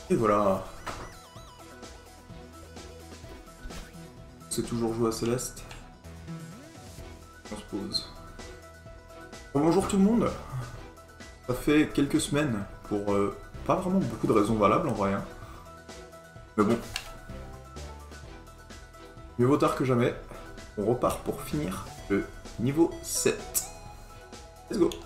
Et voilà. C'est toujours joué à Céleste. On se pose. Bon, bonjour tout le monde. Ça fait quelques semaines pour pas vraiment beaucoup de raisons valables en vrai. Hein. Mais bon. Mieux vaut tard que jamais. On repart pour finir le niveau 7. Let's go.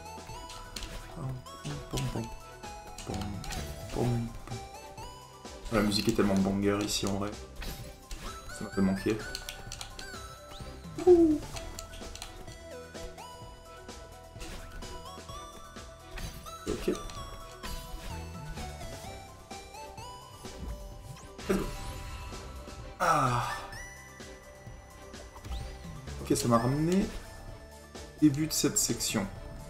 La musique est tellement banger ici en vrai. Ça m'a fait manquer. Ouh. Ok. Let's go. Ah. Ok, ça m'a ramené début de cette section.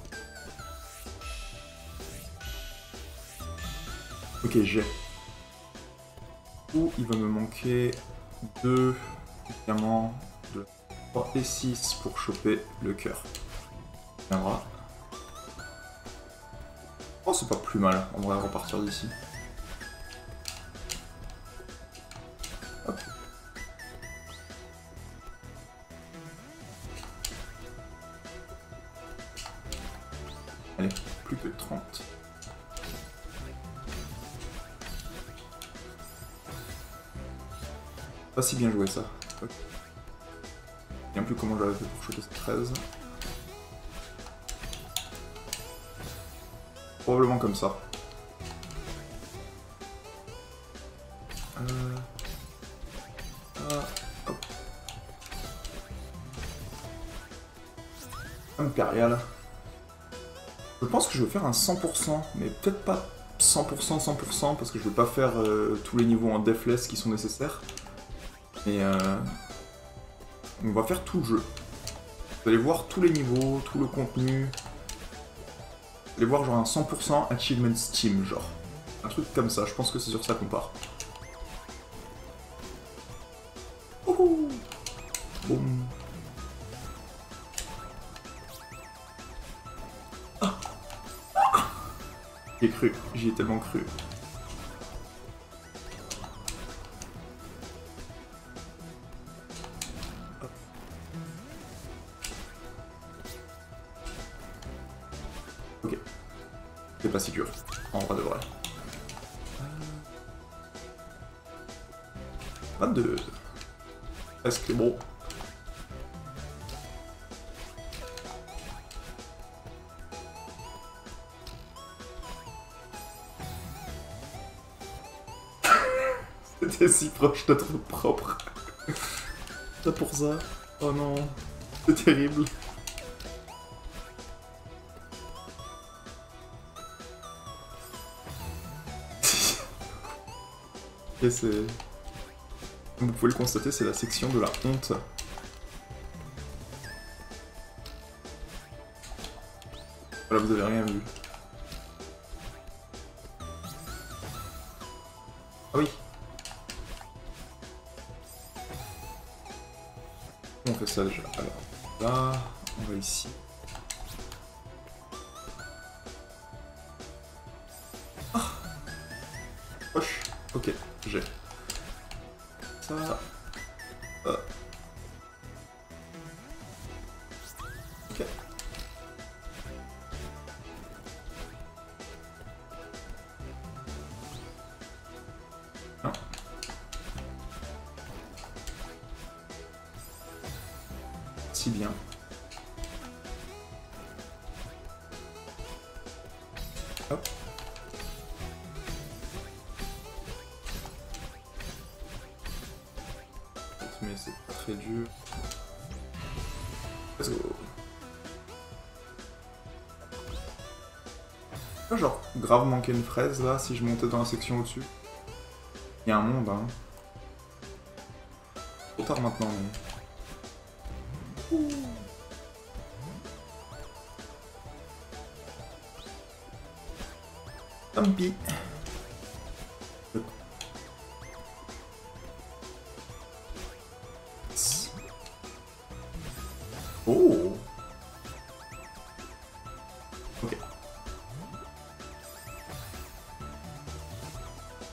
Ok, j'ai. Où il va me manquer 2 diamants, 2, 3 et 6 pour choper le cœur. On viendra. Oh, c'est pas plus mal, on va repartir d'ici. Hop. Allez, plus que 30. Pas si bien joué ça. Okay. Je ne sais plus comment j'avais fait pour choper cette 13. Probablement comme ça. Hop. Impérial. Je pense que je vais faire un 100%, mais peut-être pas 100%, 100%, parce que je vais pas faire tous les niveaux en deathless qui sont nécessaires. Mais on va faire tout le jeu. Vous allez voir tous les niveaux, tout le contenu. Vous allez voir genre un 100% achievement Steam, genre. Un truc comme ça, je pense que c'est sur ça qu'on part. Ouhou. Boum. Ah. J'y ai cru, j'y ai tellement cru. Ok. C'est pas si dur, en vrai de vrai. 22. Presque bon. C'était si proche d'être propre. C'est pour ça. Oh non. C'est terrible. Et c'est... Comme vous pouvez le constater, c'est la section de la honte. Voilà, vous avez rien vu. Ah oui. On fait ça déjà. Alors, là, on va ici. Ah. Poche. Ok, j'ai. Ça. Ok. Non. Si bien. Hop. Mais c'est pas très dur. Let's go. Genre, grave manquer une fraise là, si je montais dans la section au-dessus. Il y a un monde, hein. Trop tard maintenant, mais... Ouh. Tant pis. Oh. Ok.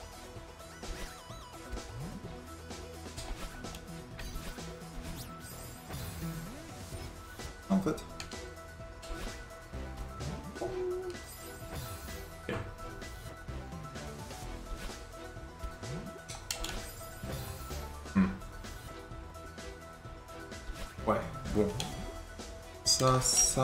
en fait. Ouais, bon. Ça.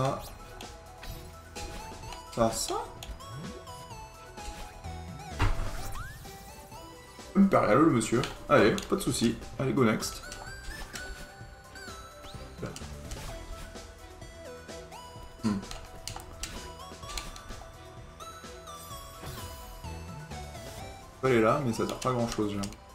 Impérial le monsieur. Allez, pas de soucis. Allez, go next. Elle est là, mais ça sert pas à grand chose, j'ai l'impression.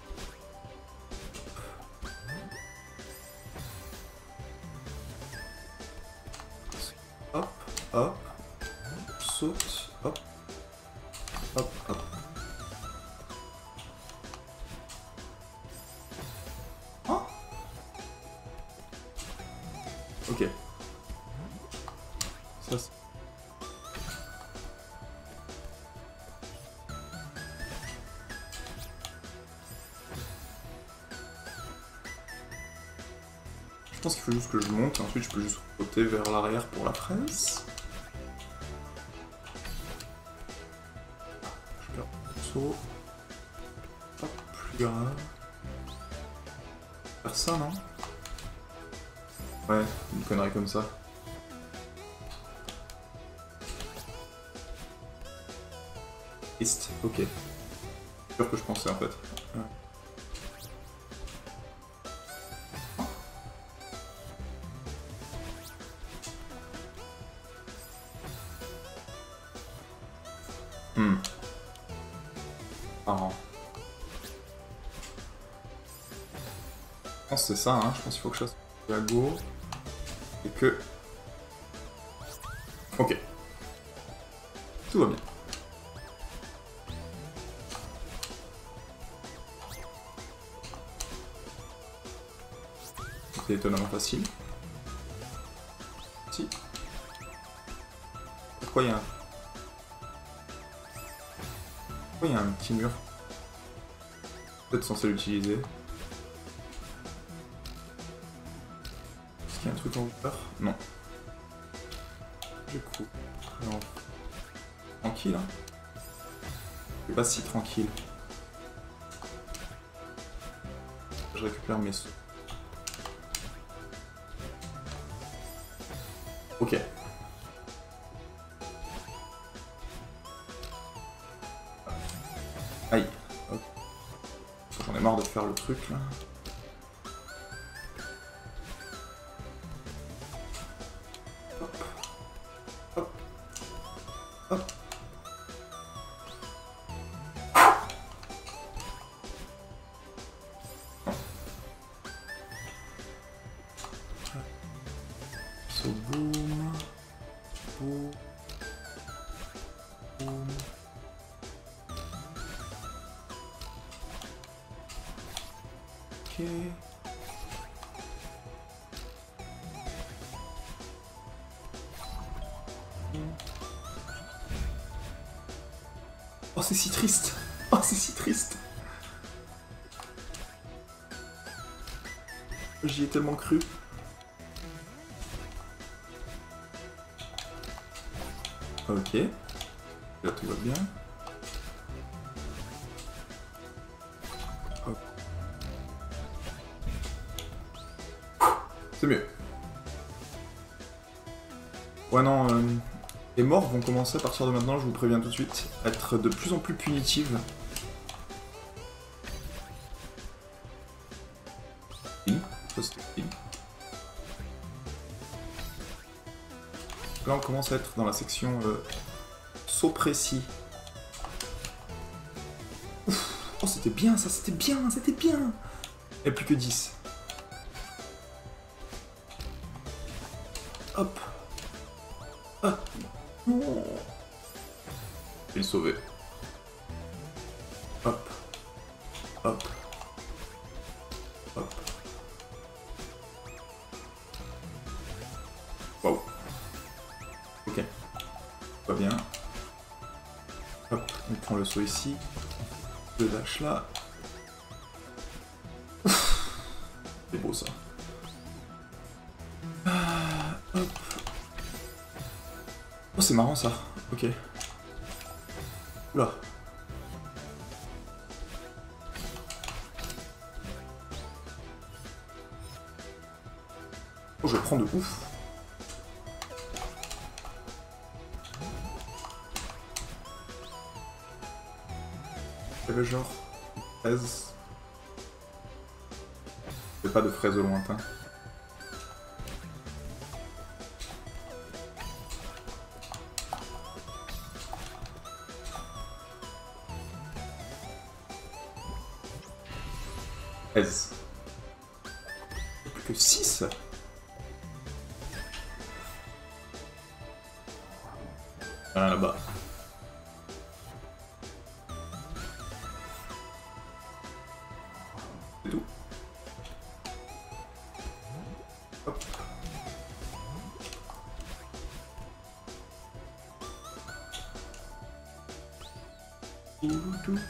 Hop, hop, saute, hop, hop, hop. Oh, ok. Ça, je pense qu'il faut juste que je monte et ensuite je peux juste sauter vers l'arrière pour la fraise. Je perds le saut. Pas plus grave. Faire ça, non? Ouais, une connerie comme ça. Triste, ok. C'est sûr que je pensais en fait. Ouais. Marrant. Je pense que c'est ça, hein. Je pense qu'il faut que je fasse la go. Et que... Ok. Tout va bien. C'est étonnamment facile. Si. Pourquoi il y a un... Pourquoi il y a un petit mur? Peut-être censé l'utiliser. Est-ce qu'il y a un truc en hauteur? Non. Du coup... Alors... Tranquille, hein. C'est pas si tranquille. Je récupère mes sauts. Ok. Aïe. Hop. J'en ai marre de faire le truc là. Hop. Hop. Hop. So boom. Boom. Boom. Ok. Oh, c'est si triste. Oh, c'est si triste. J'y ai tellement cru. Ok. Là, tout va bien. Hop. C'est mieux. Ouais, non, les morts vont commencer à partir de maintenant, je vous préviens tout de suite, à être de plus en plus punitives. Ça, c'était clean. Là, on commence à être dans la section saut précis. Ouf. Oh, c'était bien, ça, c'était bien, c'était bien. Il n'y a plus que 10. Hop. Ah. Non. Je vais le sauver. Hop. Hop. Hop. Wow. Ok. Pas bien. Hop, on prend le saut ici. Le dash là. C'est beau ça. Hop, c'est marrant ça. Ok. Oula. Oh, je le prends de ouf. J'avais genre 13. C'est pas de fraises au lointain. Plus que 6. Ah, là-bas. C'est tout. Hop. Tout.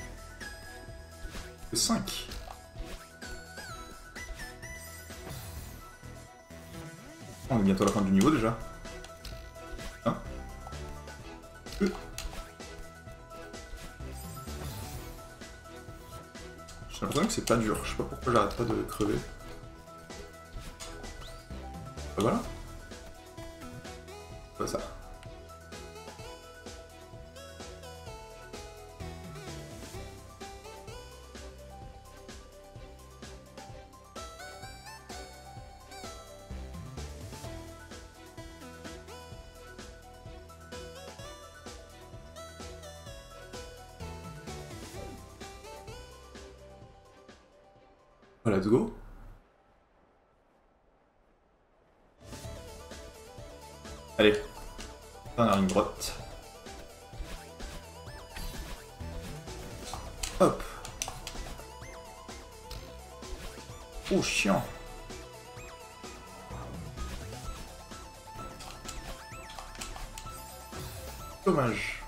5. On est bientôt à la fin du niveau déjà. Hein? J'ai l'impression que c'est pas dur, je sais pas pourquoi j'arrête pas de crever. Ben voilà. Pas ça. Let's go. Allez, dernière ligne droite. Hop. Oh, chiant. Dommage.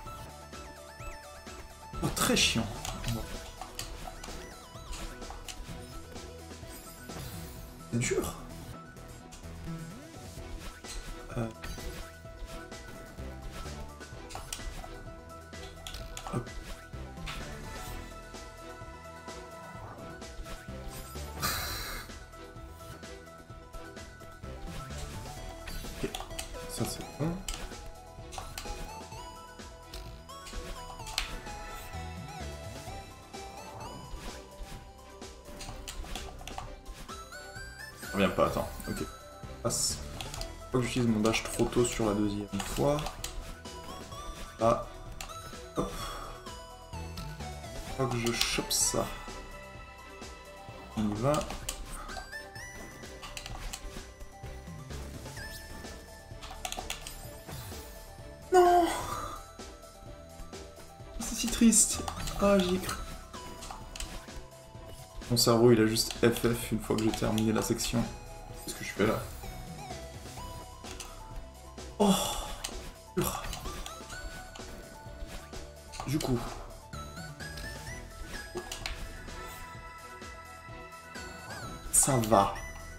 Oh, très chiant. C'est dur. Hop. Ok, ça c'est bon. Ça revient pas, attends, ok. Passe. Faut que j'utilise mon dash trop tôt sur la deuxième fois. Ah. Hop. Faut que je chope ça. On y va. Non. C'est si triste. Ah, j'y ai cru. Mon cerveau, il a juste FF une fois que j'ai terminé la section. Qu'est-ce que je fais là? Oh. Du coup... Ça va.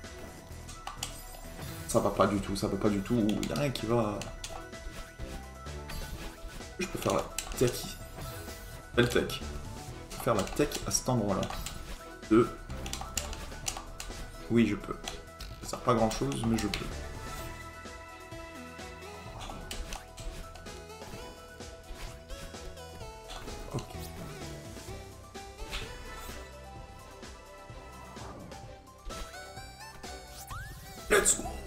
Ça va pas du tout, ça va pas du tout. Il y a rien qui va... Je peux faire la tech. Belle tech. Je peux faire la tech à cet endroit-là. 2. Oui, je peux. Ça sert pas à grand chose, mais je peux. Ok. Let's go.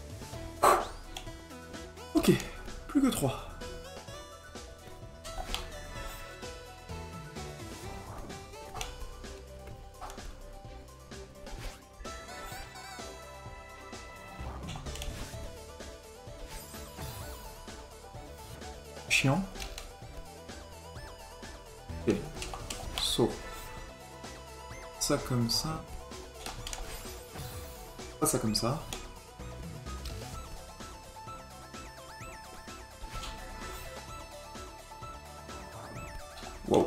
Ok, plus que 3. Chiant. Ok. Saut. Ça comme ça. Pas ça comme ça. Wow.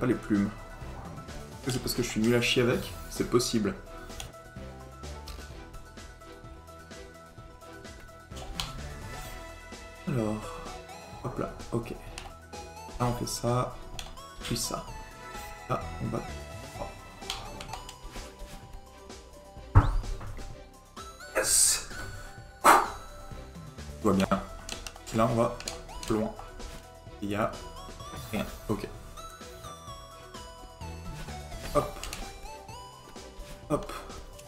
pas les plumes. C'est parce que je suis nul à chier avec? C'est possible. Alors, hop là, ok. Là on fait ça, puis ça. Là on va... Yes. Tout va bien. Là on va loin. Il y a rien. Ok. Hop. Hop.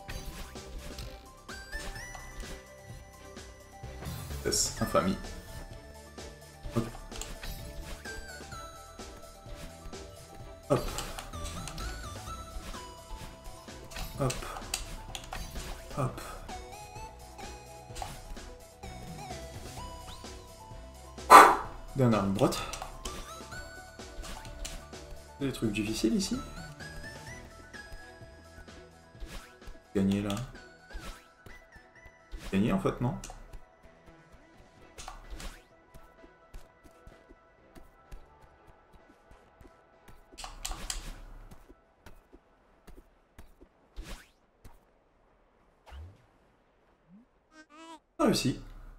Yes, infamie. Ok. Hop. Hop. Hop. Dernière ligne droite. Des trucs difficiles ici. Gagner là. Gagner en fait, non? Réussi.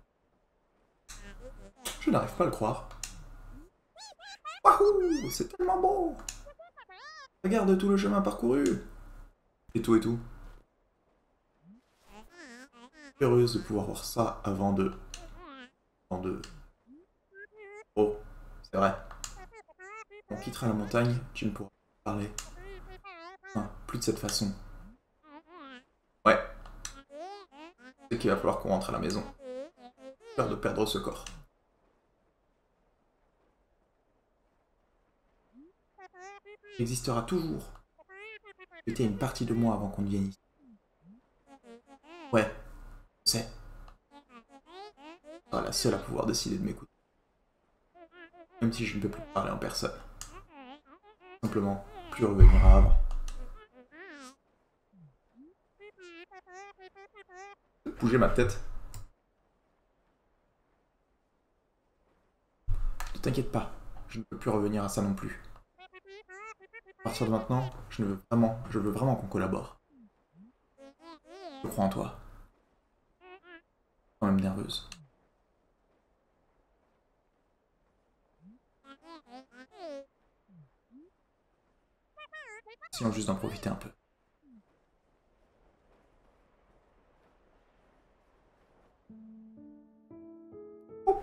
Je n'arrive pas à le croire. Wahou! C'est tellement beau! Regarde tout le chemin parcouru! Et tout et tout. Heureuse de pouvoir voir ça avant de... Oh, c'est vrai. On quittera la montagne, tu ne pourras pas parler. Enfin, plus de cette façon. Ouais. C'est qu'il va falloir qu'on rentre à la maison. Peur de perdre ce corps. Il existera toujours. C'était une partie de moi avant qu'on ne vienne ici. Ouais, je sais. Tu seras la seule à pouvoir décider de m'écouter. Même si je ne peux plus parler en personne. Simplement, plus revenir à avant. Bouger ma tête. Ne t'inquiète pas, je ne peux plus revenir à ça non plus. À partir de maintenant, je veux vraiment qu'on collabore. Je crois en toi. Quand même nerveuse. Essayons juste d'en profiter un peu. Oh.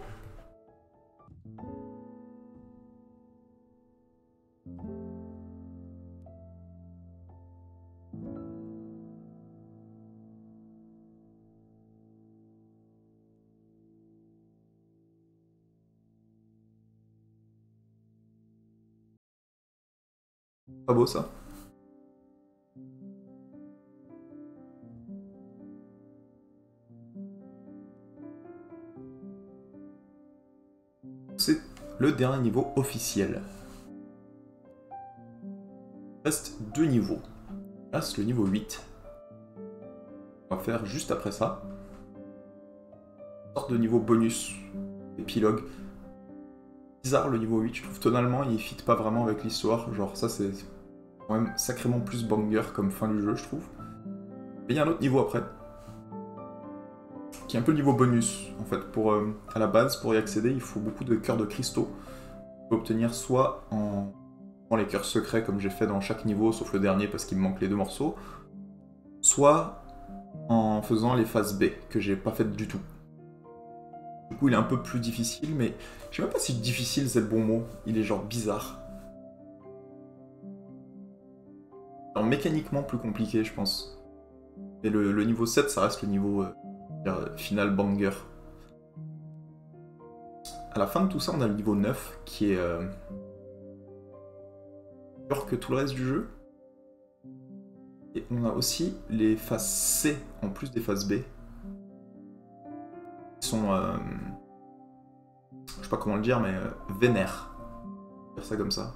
Pas beau ça? C'est le dernier niveau officiel. Il reste 2 niveaux. Là, c'est le niveau 8. On va faire juste après ça. Une sorte de niveau bonus, épilogue. Bizarre le niveau 8, je trouve tonalement il fit pas vraiment avec l'histoire. Genre ça c'est quand même sacrément plus banger comme fin du jeu, je trouve. Mais il y a un autre niveau après. Qui est un peu le niveau bonus, en fait. Pour, à la base, pour y accéder, il faut beaucoup de cœurs de cristaux. On peut obtenir soit en les cœurs secrets, comme j'ai fait dans chaque niveau, sauf le dernier parce qu'il me manque les 2 morceaux, soit en faisant les phases B, que j'ai pas faites du tout. Du coup, il est un peu plus difficile, mais je sais même pas si difficile c'est le bon mot. Il est genre bizarre. Alors, mécaniquement plus compliqué, je pense. Et le niveau 7, ça reste le niveau final banger. À la fin de tout ça, on a le niveau 9, qui est meilleur que tout le reste du jeu. Et on a aussi les phases C, en plus des phases B. Qui sont... je sais pas comment le dire, mais vénères. On va dire ça comme ça.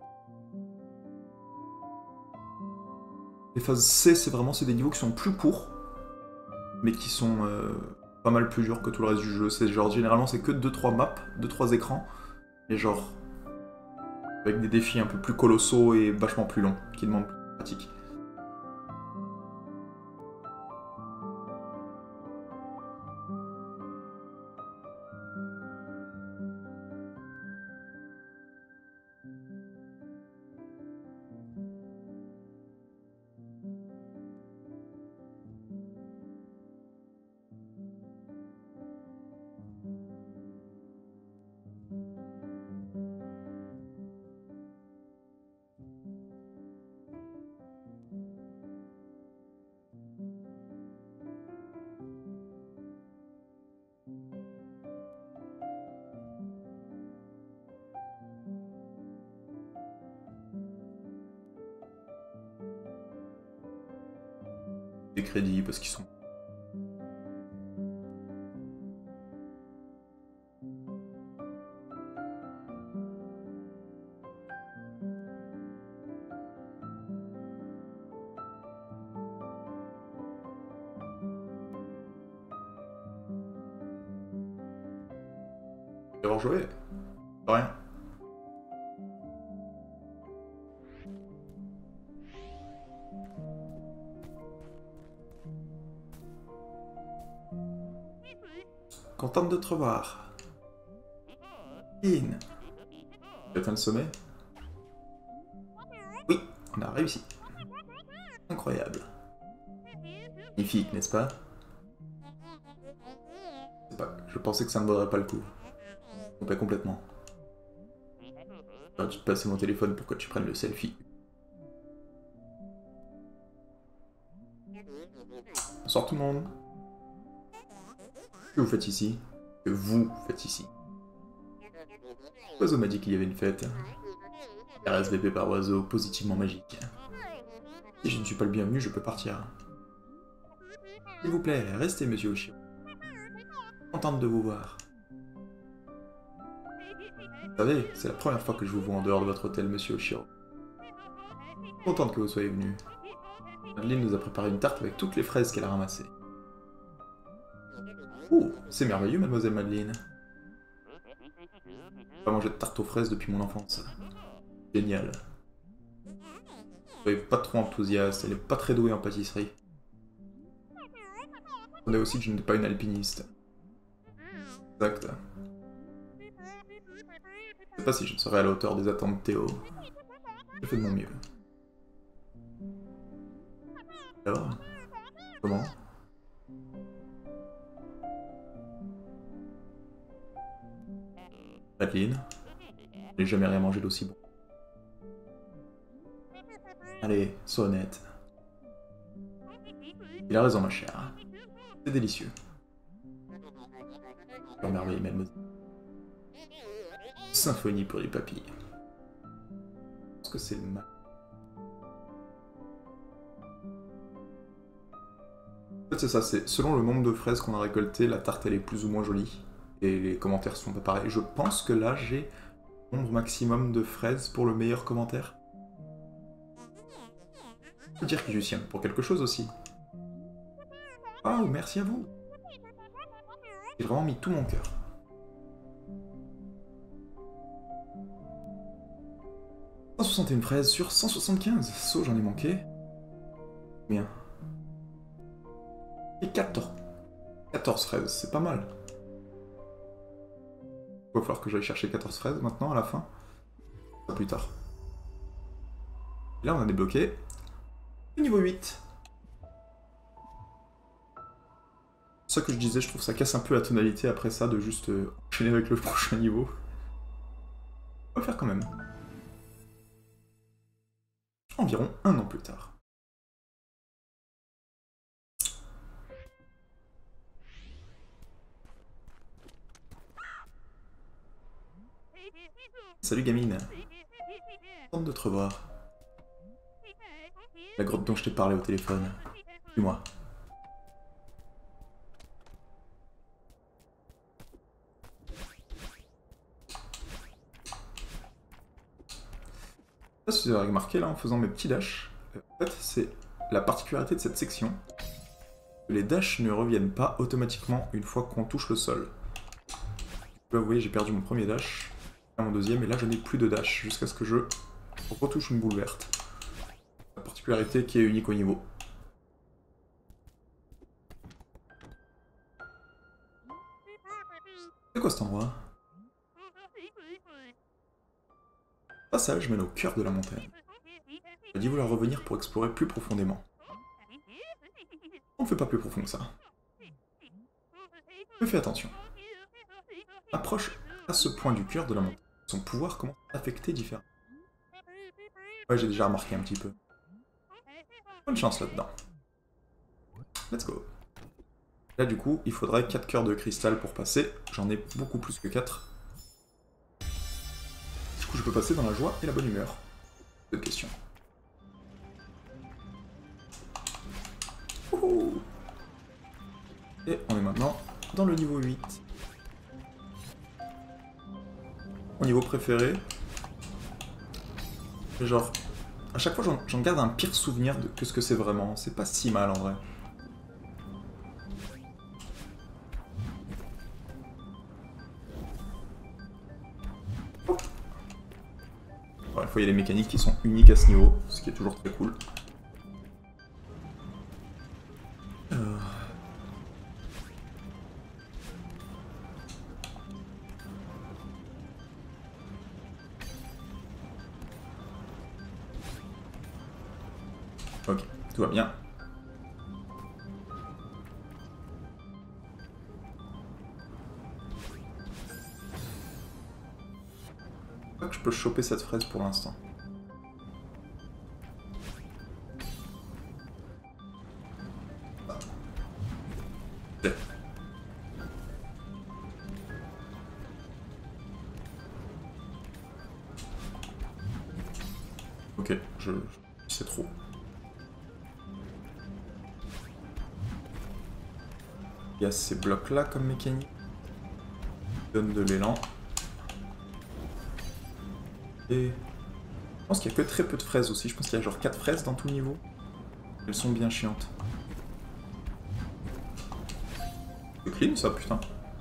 Les phases C, c'est des niveaux qui sont plus courts, mais qui sont pas mal plus durs que tout le reste du jeu. C'est genre, généralement, c'est que 2-3 maps, 2-3 écrans, et genre, Avec des défis un peu plus colossaux et vachement plus longs, qui demandent plus de pratique. Des crédits parce qu'ils sont... D'avoir joué, pas rien. Contente de te revoir. In. Tu atteins le sommet? Oui, on a réussi. Incroyable. Magnifique, n'est-ce pas? Je pensais que ça ne vaudrait pas le coup. Je trompais complètement. J'aurais dû te passer mon téléphone pour que tu prennes le selfie. Bonsoir tout le monde. Que vous faites ici? Que vous faites ici? Oiseau m'a dit qu'il y avait une fête. RSVP par oiseau, positivement magique. Si je ne suis pas le bienvenu, je peux partir. S'il vous plaît, restez, monsieur Oshiro. Contente de vous voir. Vous savez, c'est la première fois que je vous vois en dehors de votre hôtel, monsieur Oshiro. Contente que vous soyez venu. Madeleine nous a préparé une tarte avec toutes les fraises qu'elle a ramassées. Oh, c'est merveilleux, mademoiselle Madeleine. J'ai pas mangé de tarte aux fraises depuis mon enfance. Génial. Elle est pas trop enthousiaste, elle est pas très douée en pâtisserie. On est aussi que je n'étais pas une alpiniste. Exact. Je sais pas si je serai à la hauteur des attentes de Théo. J'ai fait de mon mieux. Alors? Comment? Madeleine? Je n'ai jamais rien mangé d'aussi bon. Allez, sois honnête. Il a raison, ma chère. C'est délicieux. Quelle merveille, mademoiselle. Symphonie pour les papilles. Je pense que c'est le mal. En fait, c'est ça, c'est selon le nombre de fraises qu'on a récoltées, la tarte elle est plus ou moins jolie. Et les commentaires sont pas pareils. Je pense que là, j'ai le nombre maximum de fraises pour le meilleur commentaire. Je peux dire que j'y tiens pour quelque chose aussi. Oh, merci à vous. J'ai vraiment mis tout mon cœur. 161 fraises sur 175. So, j'en ai manqué. Bien. Et 14. 14 fraises, c'est pas mal. Il va falloir que j'aille chercher 14 fraises maintenant à la fin. Pas plus tard. Et là, on a débloqué le niveau 8. C'est ça que je disais, je trouve que ça casse un peu la tonalité après ça de juste enchaîner avec le prochain niveau. On va faire quand même. Environ 1 an plus tard. Salut gamine. Contente de te revoir. La grotte dont je t'ai parlé au téléphone. Dis-moi. Je sais pas si vous avez remarqué là en faisant mes petits dashs. En fait, c'est la particularité de cette section. Les dashs ne reviennent pas automatiquement une fois qu'on touche le sol. Là, vous voyez, j'ai perdu mon premier dash. à mon deuxième, et là je n'ai plus de dash jusqu'à ce que je retouche une boule verte. La particularité qui est unique au niveau. C'est quoi cet endroit? Passage mène au cœur de la montagne. Il a dit vouloir revenir pour explorer plus profondément. On ne fait pas plus profond que ça. Mais fais attention. Approche à ce point du cœur de la montagne. Son pouvoir commence à affecter différemment. Ouais, j'ai déjà remarqué un petit peu. Bonne chance là-dedans. Let's go. Là, du coup, il faudrait 4 cœurs de cristal pour passer. J'en ai beaucoup plus que 4. Du coup, je peux passer dans la joie et la bonne humeur. Bonne question. Ouhou. Et on est maintenant dans le niveau 8. Mon niveau préféré. Et genre, à chaque fois, j'en garde un pire souvenir de que ce que c'est vraiment. C'est pas si mal en vrai. Bon, une fois, il y a des mécaniques qui sont uniques à ce niveau, ce qui est toujours très cool. Ok, tout va bien. Je crois que je peux choper cette fraise pour l'instant. Ok, je sais trop. Il y a ces blocs là comme mécanique. Donne de l'élan. Et je pense qu'il n'y a que très peu de fraises aussi. Je pense qu'il y a genre 4 fraises dans tout le niveau. Elles sont bien chiantes. C'est clean ça, putain.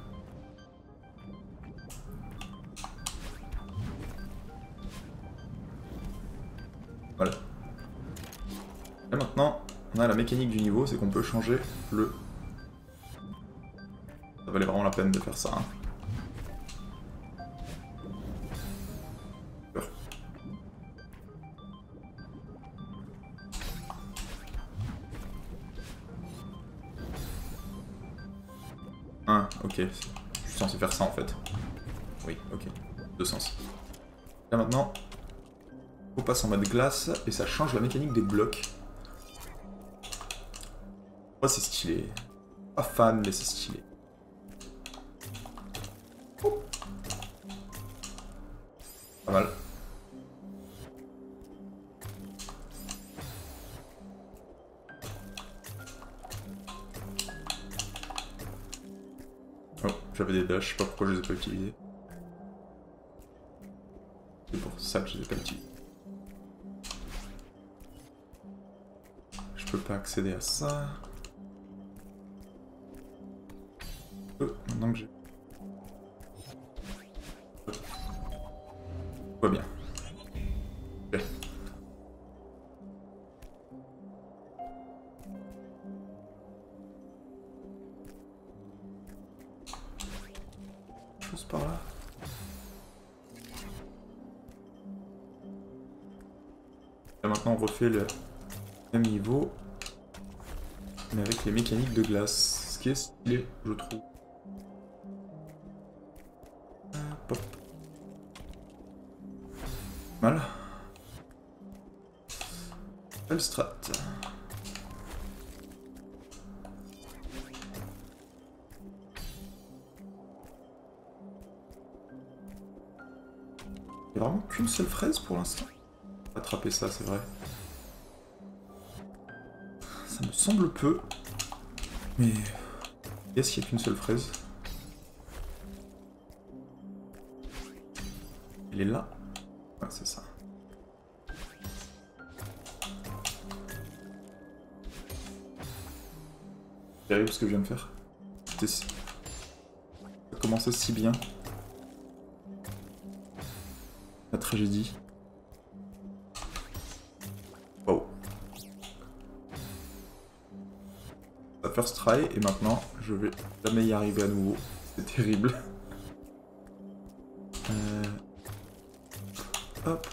Voilà. Et maintenant, on a la mécanique du niveau, c'est qu'on peut changer le... Ça valait vraiment la peine de faire ça. Hein. Ok, je suis censé faire ça en fait. Oui, ok, deux sens. Là maintenant, on passe en mode glace et ça change la mécanique des blocs. Oh, c'est stylé. Pas fan, mais c'est stylé. Oh. Pas mal. Oh, j'avais des dashs, je sais pas pourquoi je les ai pas utilisés. C'est pour ça que je les ai pas utilisés. Je peux pas accéder à ça. Maintenant que j'ai... Tout va bien. Ok. Chose par là. Là maintenant on refait le même niveau, mais avec les mécaniques de glace, ce qui est stylé, je trouve. Hop. Mal. Belle strat. Il n'y a vraiment qu'une seule fraise pour l'instant. Attraper ça, c'est vrai. Ça me semble peu. Mais... est-ce qu'il n'y a qu'une seule fraise? Elle est là. Ouais, c'est ça. C'est terrible ce que je viens de faire. Ça commençait si bien. tragédie. Wow. La first try, et maintenant, je vais jamais y arriver à nouveau. C'est terrible. Hop.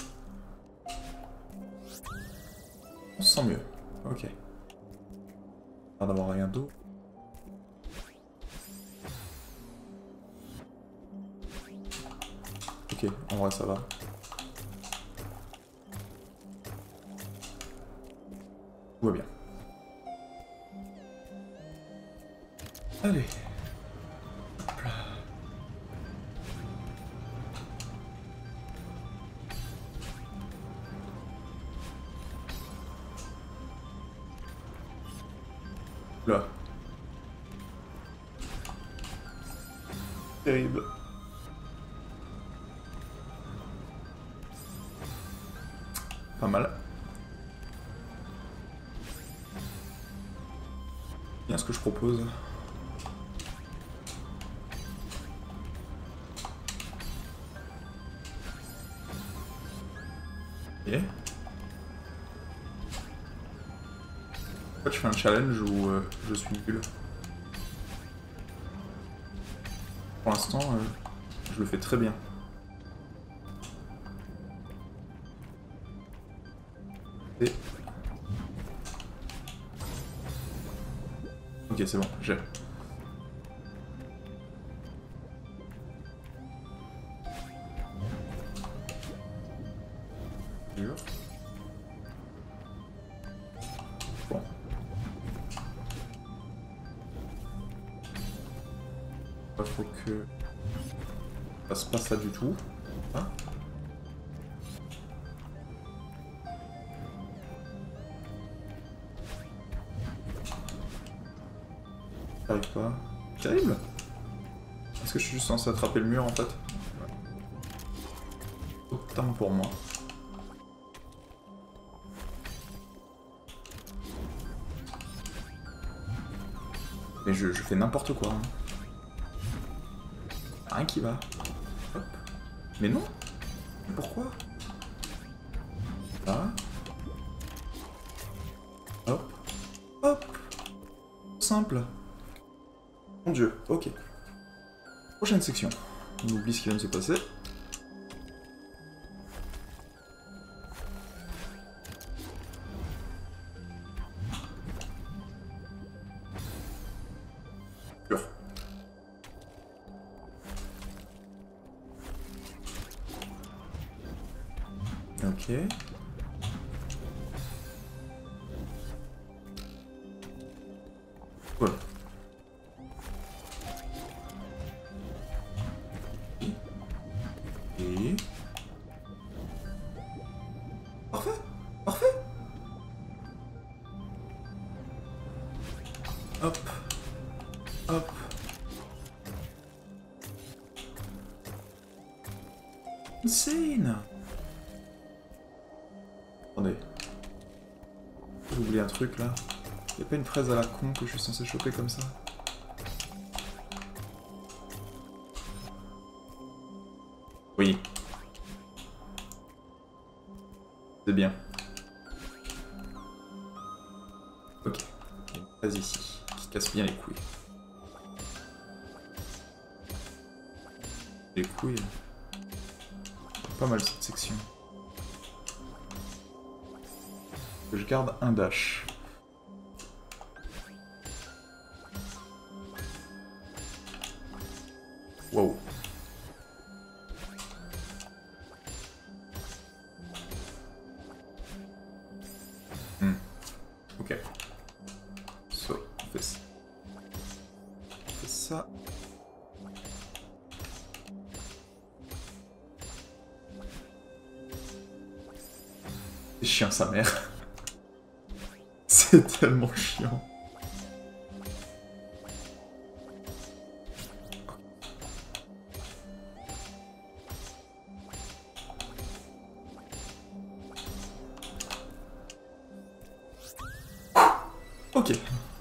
On se sent mieux. Ok. Pas d'avoir rien d'autre. Ok, en vrai ça va. Tout va bien. Allez. Hop là. Là. Terrible. Pas mal. Bien ce que je propose. Ok. En fait, je fais un challenge où je suis nul. Pour l'instant, je le fais très bien. Et... Ok, c'est bon, j'ai. Dur. Bon. Pas trop que... Ça se passe ça du tout. Hein? J'arrive pas. Terrible. Est-ce que je suis juste censé attraper le mur en fait? Autant pour moi. Mais je fais n'importe quoi. Hein. Rien qui va. Hop. Mais non. Mais pourquoi? Là. Hop. Hop. Simple. Mon dieu. Ok. Prochaine section. On oublie ce qui vient de se passer. Pur. Ok. Voilà. Et... Parfait. Parfait. Hop. Hop. Insane. Attendez. J'ai oublié un truc là. Y'a pas une fraise à la con que je suis censé choper comme ça? Oui. C'est bien. Ok. Il y a une fraise ici qui casse bien les couilles. Les couilles. Pas mal cette section. Je garde un dash. Wow. Ok. So, on fait ça. On fait ça. C'est chiant sa mère. C'est tellement chiant. Ok.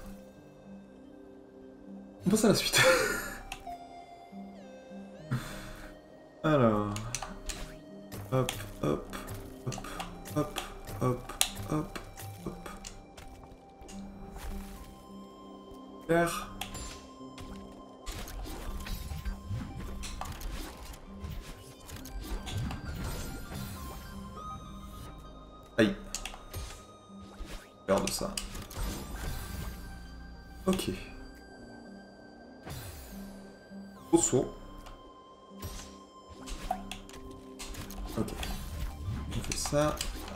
On passe à la suite. Alors... Hop. Super. Aïe. Peur de ça. Ok. Au saut. Ok. On fait ça.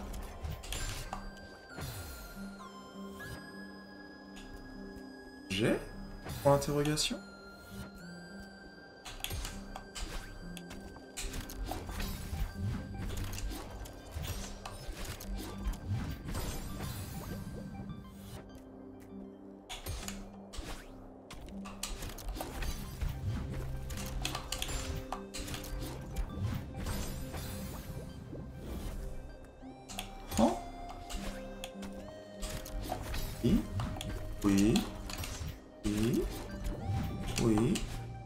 J'ai pour l'interrogation. Oh. Oui. Oui. Oui. Oui.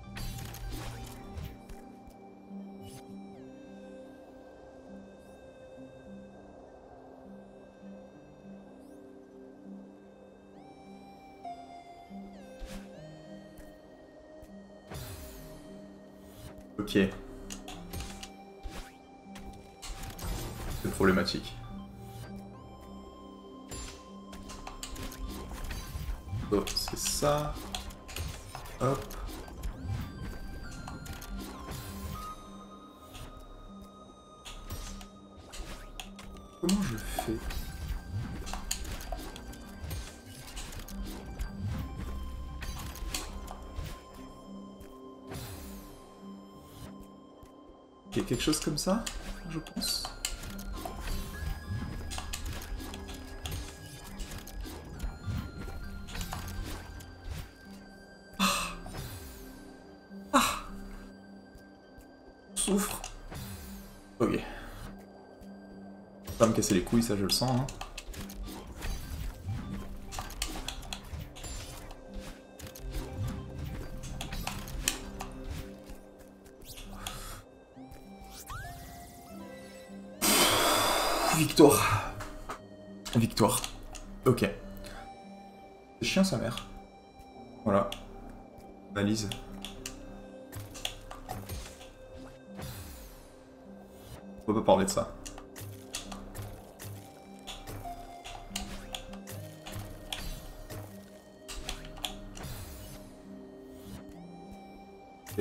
Ok. C'est problématique. Oh, c'est ça. Hop. Comment je fais? Ok, quelque chose comme ça, je pense. Souffre. Ok. Pas me casser les couilles, ça je le sens. Hein. Victoire. Victoire. Ok. C'est chien sa mère. Voilà. Analyse. On peut pas parler de ça. Et...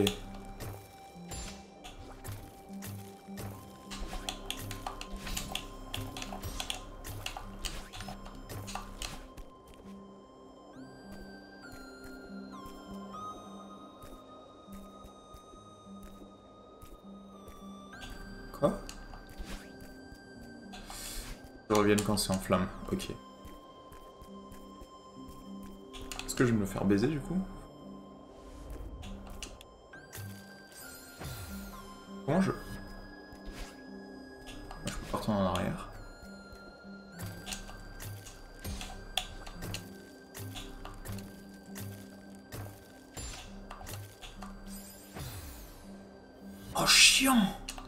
Quoi? Ils reviennent quand c'est en flamme. Ok. Est-ce que je vais me faire baiser du coup? Comment je... Je peux partir en arrière. Oh chiant!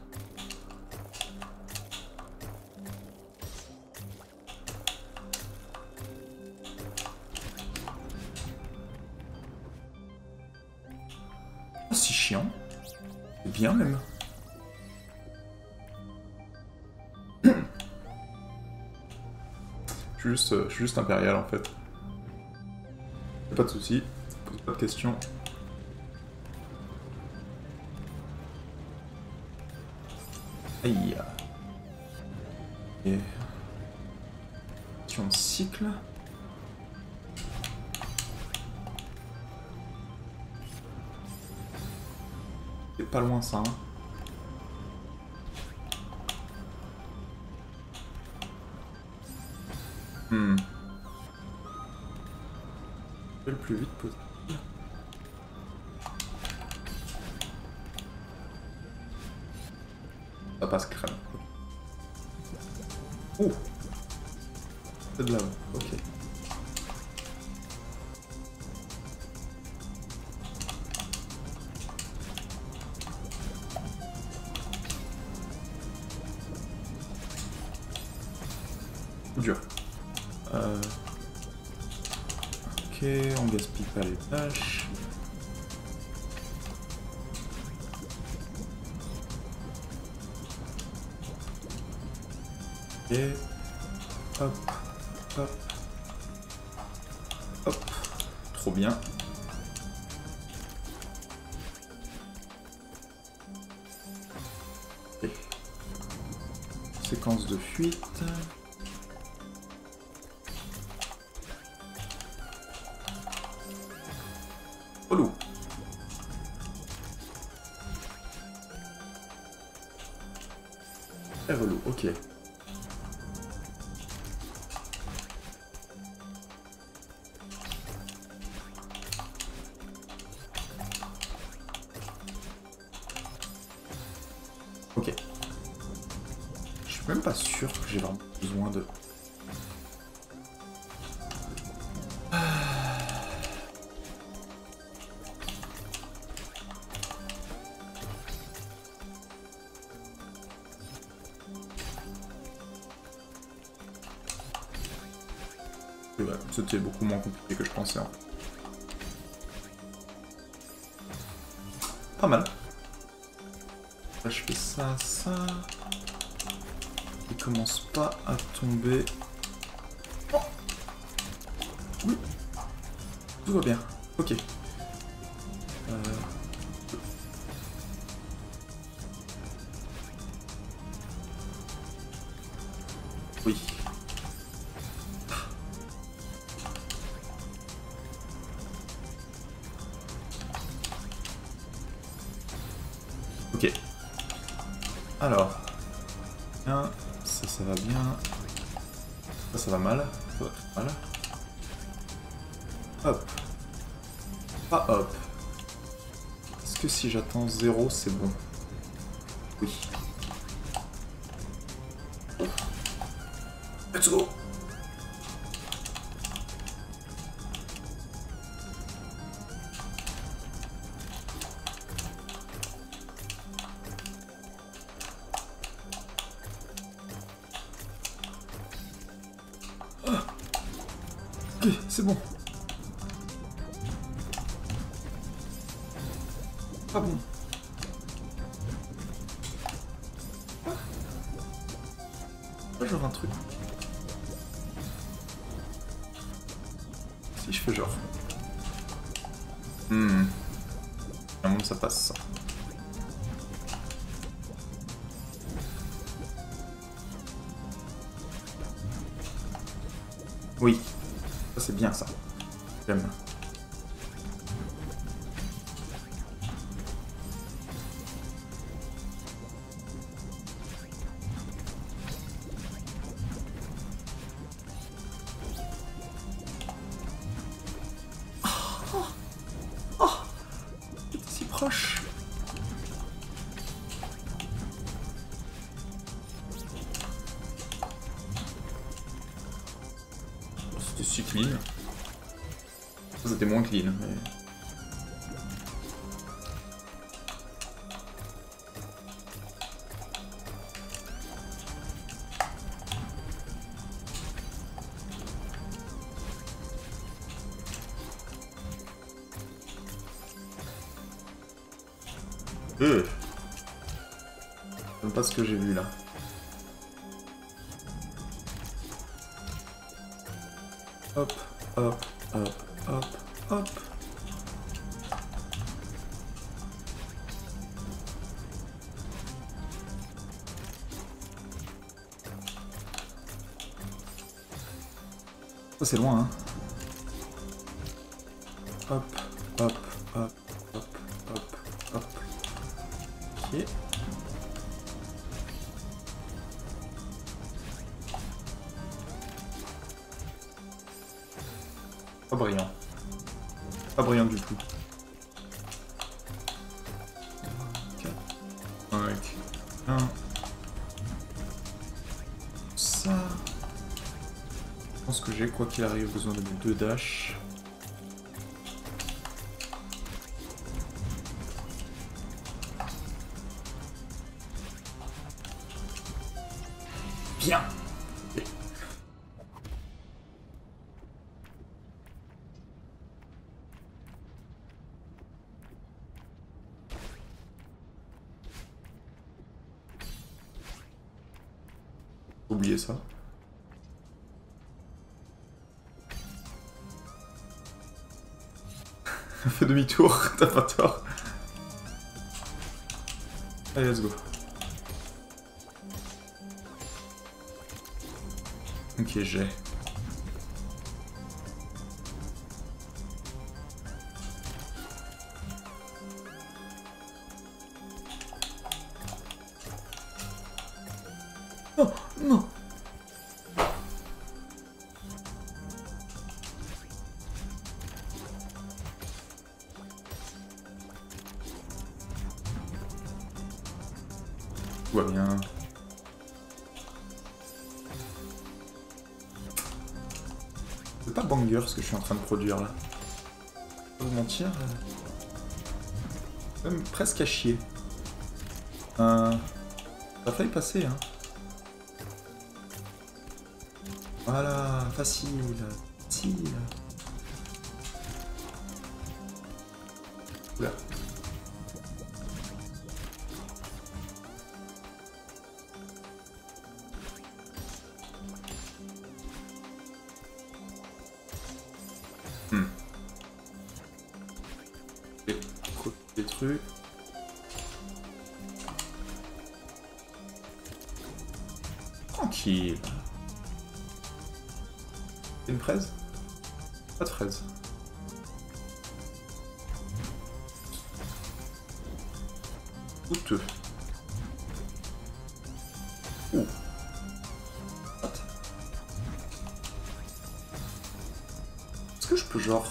Oh, c'est chiant. C'est bien même. Je suis juste impérial en fait. Pas de soucis, pose pas de questions. Aïe. Et... Question de cycle. C'est pas loin ça, hein. Le plus vite possible. Ça passe crème. Ouh. C'est de lave, ok. Dur. Ok. Ok, on gaspille pas les tâches. Ok. Hop, hop. Hop. Trop bien. Ok. Séquence de fuite. Relou. Très relou, ok. Ok. Je suis même pas sûr que j'ai vraiment besoin de... Ouais, c'était beaucoup moins compliqué que je pensais. Hein. Pas mal. Là, je fais ça, ça. Il commence pas à tomber. Oh oui. Tout va bien. Ok. Oui. Ok. Alors. Bien. Ça va bien. Ça va mal. Ça va très mal. Hop. Pas hop. Est-ce que si j'attends 0, c'est bon? Oui. Let's go. Ok, c'est bon. Pas bon. J'aurais un truc. Si je fais genre. À un moment ça passe ça. Oui. Ça c'est bien ça. J'aime. Si proche. C'était si clean. Ça c'était moins clean, mais... J'aime pas ce que j'ai vu là. Hop, hop, hop, hop, hop. Ça c'est loin, hein. Hop, hop, hop, hop, hop, hop. Ok. Pas brillant. Pas brillant du tout. 4, 5, 1. Ça. Je pense que j'ai, quoi qu'il arrive, besoin de mes 2 dash. Bien. Okay. oublier ça. Fais demi-tour, t'as pas tort. Allez, let's go. Ok, j'ai. Non, non. Tout va bien. C'est pas banger ce que je suis en train de produire là. Pas vous mentir. Même presque à chier. Ça a failli passer, hein. Voilà, facile. Facile. Oula. Des trucs. Tranquille. Une fraise? Pas de fraise. Douteux. Ouh. What? Est-ce que je peux genre...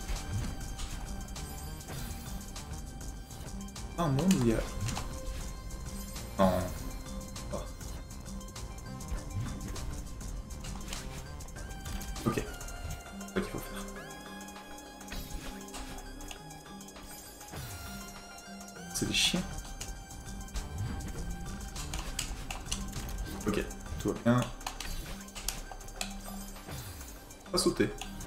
un monde où il y a... Non. Oh. Ok. C'est ça qu'il faut faire. C'est des chiens. Ok, tout va bien. Pas sauter.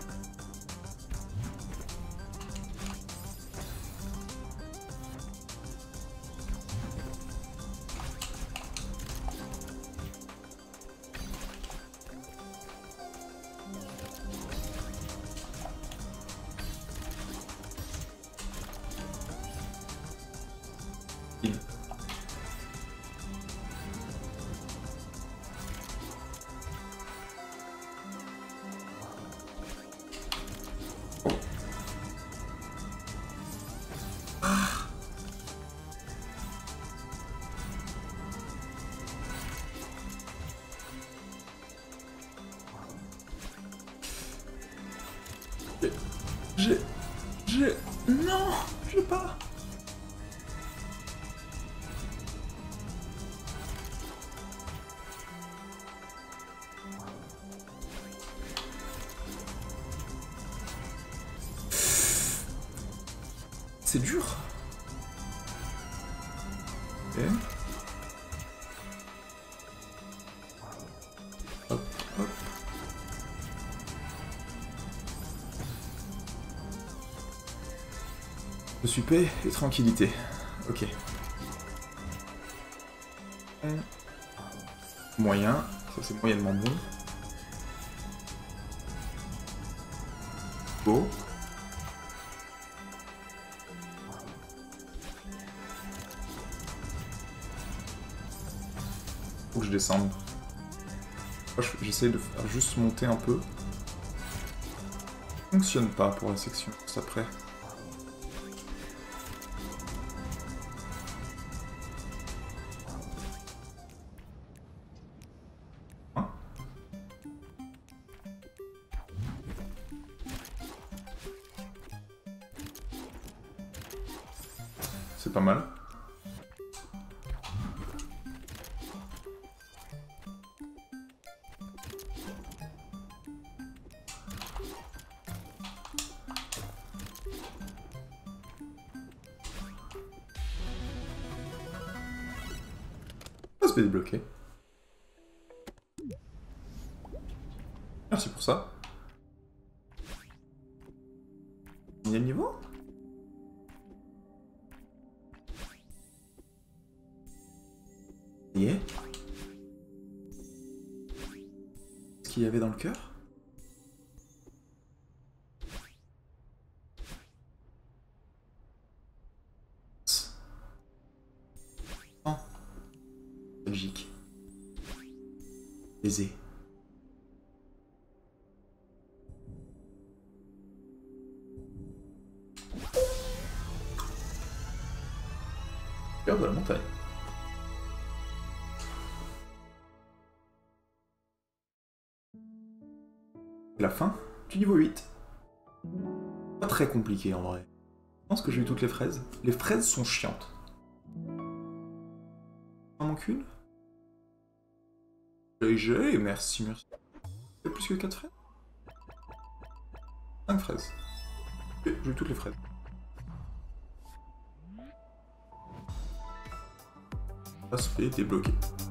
Non, je veux pas. C'est dur. Ok. Hop, hop. Je suis paix et tranquillité. Ok. Moyen. Ça c'est moyennement bon. Beau. Faut que je descende. J'essaie de faire juste monter un peu. Ça fonctionne pas pour la section juste après. Hein? C'est pas mal. Ça se fait débloquer. Merci pour ça. Il y a le niveau? Yeah. qu'il y avait dans le cœur. Oh. Belgique. Aisé. Cœur de la montagne. La fin du niveau 8. Pas très compliqué en vrai. Je pense que j'ai eu toutes les fraises. Les fraises sont chiantes. Il en manque une. J'ai, merci. C'est plus que 4 fraises. 5 fraises. J'ai eu toutes les fraises. Aspect débloqué.